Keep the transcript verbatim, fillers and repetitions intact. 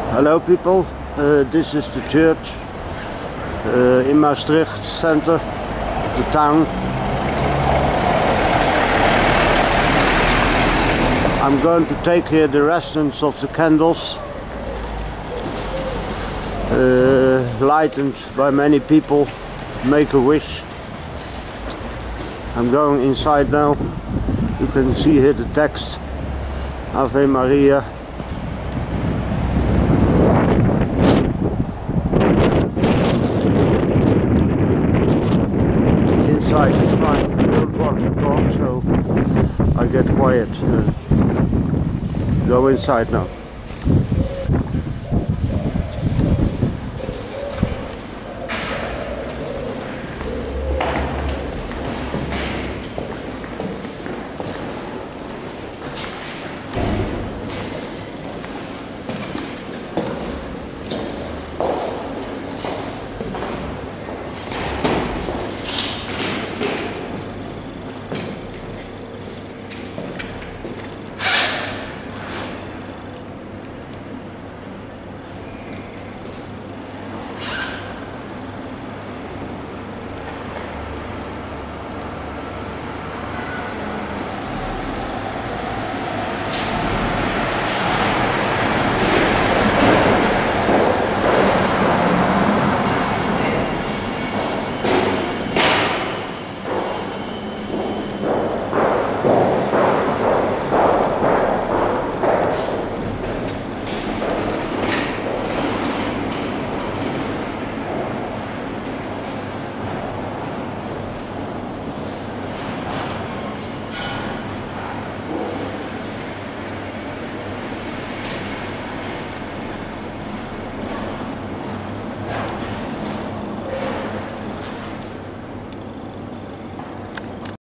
Hello people, uh, this is the church uh, in Maastricht center, the town. I'm going to take here the residence of the candles, uh, lightened by many people, make a wish. I'm going inside now. You can see here the text, Ave Maria. Inside the shrine, I don't want to talk, so I get quiet. Uh, go inside now.